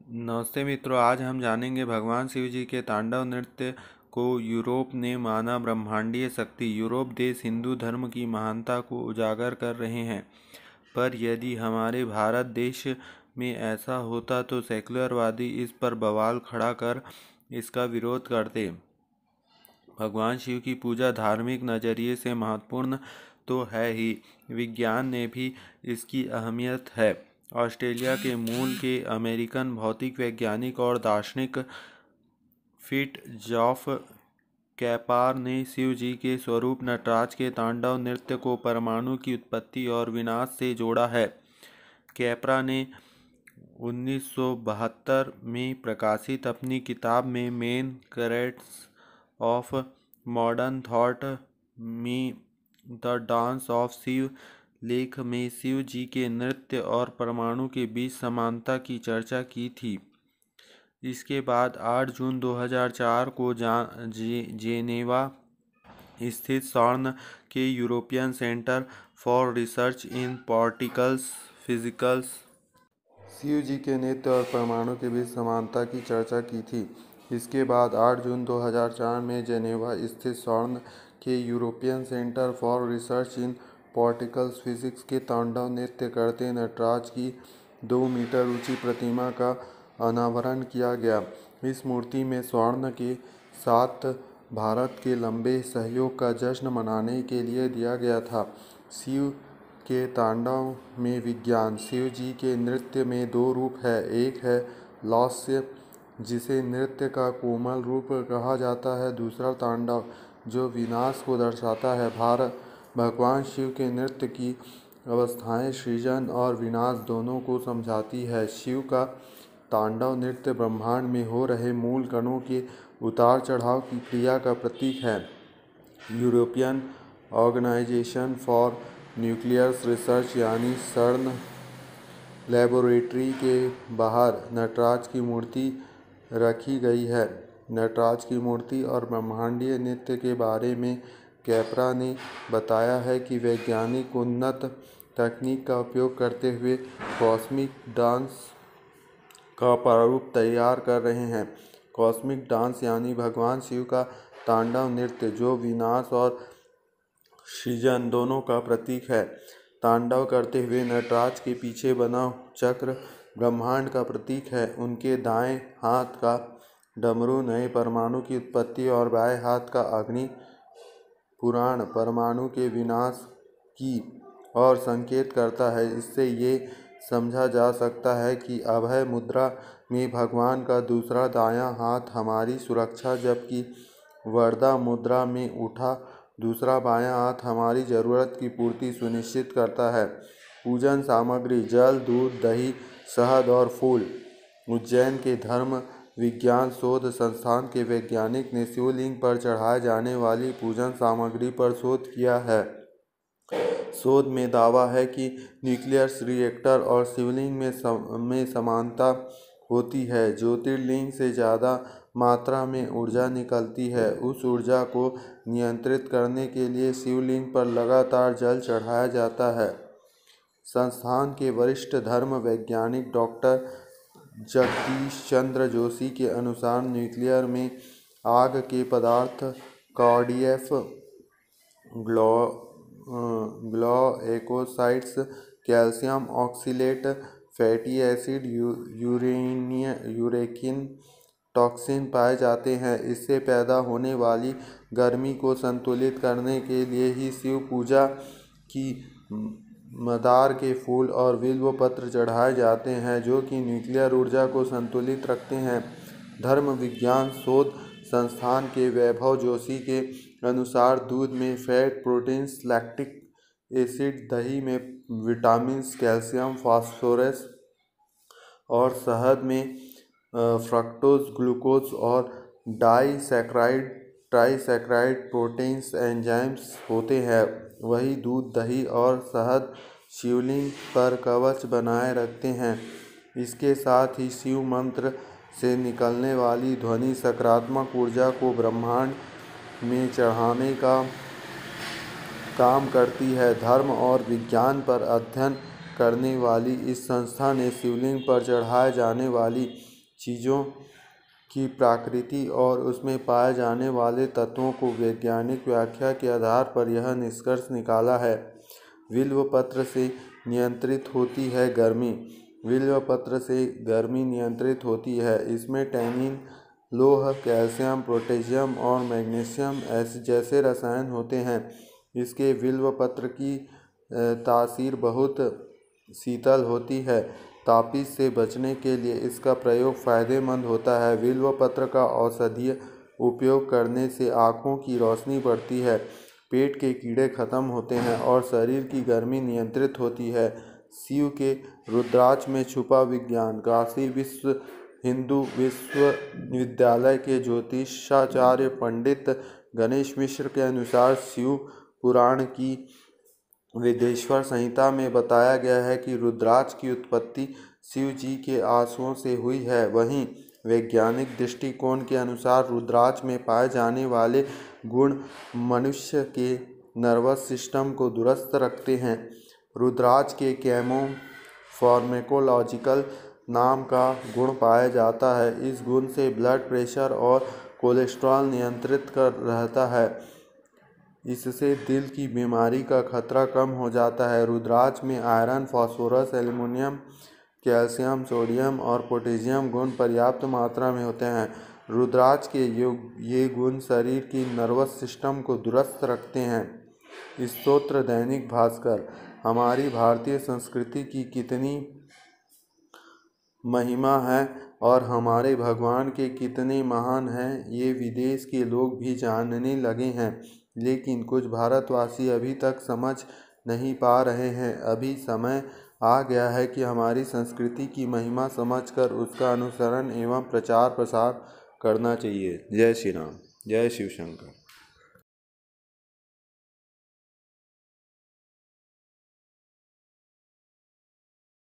नमस्ते मित्रों, आज हम जानेंगे भगवान शिव जी के तांडव नृत्य को यूरोप ने माना ब्रह्मांडीय शक्ति। यूरोप देश हिंदू धर्म की महानता को उजागर कर रहे हैं, पर यदि हमारे भारत देश में ऐसा होता तो सेकुलरवादी इस पर बवाल खड़ा कर इसका विरोध करते। भगवान शिव की पूजा धार्मिक नज़रिए से महत्वपूर्ण तो है ही, विज्ञान ने भी इसकी अहमियत है। ऑस्ट्रेलिया के मूल के अमेरिकन भौतिक वैज्ञानिक और दार्शनिक फिट्जॉफ कैपार ने शिव जी के स्वरूप नटराज के तांडव नृत्य को परमाणु की उत्पत्ति और विनाश से जोड़ा है। कैपरा ने 1972 में प्रकाशित अपनी किताब में main characters of modern thought में द डांस ऑफ शिव लेख में शिव जी के नृत्य और परमाणु के बीच समानता की चर्चा की थी। इसके बाद 8 जून 2004 को जेनेवा स्थित सॉर्न के European centre for research in particles physics Shiva ji के नृत्य और परमाणु के बीच समानता की चर्चा की थी। इसके बाद 8 जून 2004 में जेनेवा स्थित सॉर्न के European centre for research in particles physics के तांडव नृत्य करते नटराज की 2 मीटर ऊंची प्रतिमा का अनावरण किया गया। इस मूर्ति में स्वर्ण के साथ भारत के लंबे सहयोग का जश्न मनाने के लिए दिया गया था। शिव के तांडव में विज्ञान। शिव जी के नृत्य में 2 रूप है। एक है लास्य, जिसे नृत्य का कोमल रूप कहा जाता है। दूसरा तांडव, जो विनाश को दर्शाता है। भगवान शिव के नृत्य की अवस्थाएं सृजन और विनाश दोनों को समझाती है। शिव का तांडव नृत्य ब्रह्मांड में हो रहे मूल कणों के उतार चढ़ाव की क्रिया का प्रतीक है। European organisation for nuclear research यानी सर्न लेबोरेटरी के बाहर नटराज की मूर्ति रखी गई है। नटराज की मूर्ति और ब्रह्मांडीय नृत्य के बारे में कैपरा ने बताया है कि वैज्ञानिक उन्नत तकनीक का उपयोग करते हुए कॉस्मिक डांस का प्रारूप तैयार कर रहे हैं। कॉस्मिक डांस यानी भगवान शिव का तांडव नृत्य, जो विनाश और सृजन दोनों का प्रतीक है। तांडव करते हुए नटराज के पीछे बना चक्र ब्रह्मांड का प्रतीक है। उनके दाएं हाथ का डमरू नए परमाणु की उत्पत्ति और बाएं हाथ का अग्नि पुराण परमाणु के विनाश की ओर संकेत करता है। इससे ये समझा जा सकता है कि अभय मुद्रा में भगवान का दूसरा दायां हाथ हमारी सुरक्षा, जबकि वरदा मुद्रा में उठा दूसरा बायां हाथ हमारी जरूरत की पूर्ति सुनिश्चित करता है। पूजन सामग्री: जल, दूध, दही, शहद और फूल। उज्जैन के धर्म विज्ञान शोध संस्थान के वैज्ञानिक ने शिवलिंग पर चढ़ाए जाने वाली पूजन सामग्री पर शोध किया है। शोध में दावा है कि न्यूक्लियर रिएक्टर और शिवलिंग में समानता होती है। ज्योतिर्लिंग से ज़्यादा मात्रा में ऊर्जा निकलती है। उस ऊर्जा को नियंत्रित करने के लिए शिवलिंग पर लगातार जल चढ़ाया जाता है। संस्थान के वरिष्ठ धर्म वैज्ञानिक डॉक्टर जगदीश चंद्र जोशी के अनुसार न्यूक्लियर में आग के पदार्थ cardiac glycosides, calcium oxalate, fatty acid, यूरेकिन टॉक्सिन पाए जाते हैं। इससे पैदा होने वाली गर्मी को संतुलित करने के लिए ही शिव पूजा की मदार के फूल और बिल्व पत्र चढ़ाए जाते हैं, जो कि न्यूक्लियर ऊर्जा को संतुलित रखते हैं। धर्म विज्ञान शोध संस्थान के वैभव जोशी के अनुसार दूध में फैट, प्रोटीन्स, लैक्टिक एसिड, दही में विटामिन्स, कैल्शियम, फास्फोरस और शहद में फ्रक्टोज, ग्लूकोज और ट्राइसैकराइड प्रोटीन्स एंजाइम्स होते हैं। वही दूध, दही और शहद शिवलिंग पर कवच बनाए रखते हैं। इसके साथ ही शिव मंत्र से निकलने वाली ध्वनि सकारात्मक ऊर्जा को ब्रह्मांड में चढ़ाने का काम करती है। धर्म और विज्ञान पर अध्ययन करने वाली इस संस्था ने शिवलिंग पर चढ़ाए जाने वाली चीज़ों की प्रकृति और उसमें पाए जाने वाले तत्वों को वैज्ञानिक व्याख्या के आधार पर यह निष्कर्ष निकाला है। विल्व पत्र से नियंत्रित होती है गर्मी। विल्व पत्र से गर्मी नियंत्रित होती है। इसमें टैनिन, लोह, कैल्शियम, पोटेशियम और मैग्नीशियम जैसे रसायन होते हैं। इसके विल्व पत्र की तासीर बहुत शीतल होती है। तापिश से बचने के लिए इसका प्रयोग फायदेमंद होता है। बिल्व पत्र का औषधीय उपयोग करने से आँखों की रोशनी बढ़ती है, पेट के कीड़े खत्म होते हैं और शरीर की गर्मी नियंत्रित होती है। शिव के रुद्राक्ष में छुपा विज्ञान। काशी विश्व हिंदू विश्वविद्यालय के ज्योतिषाचार्य पंडित गणेश मिश्र के अनुसार शिव पुराण की वेदेश्वर संहिता में बताया गया है कि रुद्राक्ष की उत्पत्ति शिव जी के आंसुओं से हुई है। वहीं वैज्ञानिक दृष्टिकोण के अनुसार रुद्राक्ष में पाए जाने वाले गुण मनुष्य के नर्वस सिस्टम को दुरुस्त रखते हैं। रुद्राक्ष के केमो फार्मेकोलॉजिकल नाम का गुण पाया जाता है। इस गुण से ब्लड प्रेशर और कोलेस्ट्रॉल नियंत्रित कर रहता है। इससे दिल की बीमारी का खतरा कम हो जाता है। रुद्राक्ष में iron, phosphorus, aluminium, calcium, sodium और पोटेशियम गुण पर्याप्त मात्रा में होते हैं। रुद्राक्ष के ये गुण शरीर की नर्वस सिस्टम को दुरुस्त रखते हैं। स्तोत्र दैनिक भास्कर। हमारी भारतीय संस्कृति की कितनी महिमा है और हमारे भगवान के कितने महान हैं, ये विदेश के लोग भी जानने लगे हैं। लेकिन कुछ भारतवासी अभी तक समझ नहीं पा रहे हैं। अभी समय आ गया है कि हमारी संस्कृति की महिमा समझकर उसका अनुसरण एवं प्रचार प्रसार करना चाहिए। जय श्री राम, जय शिव शंकर।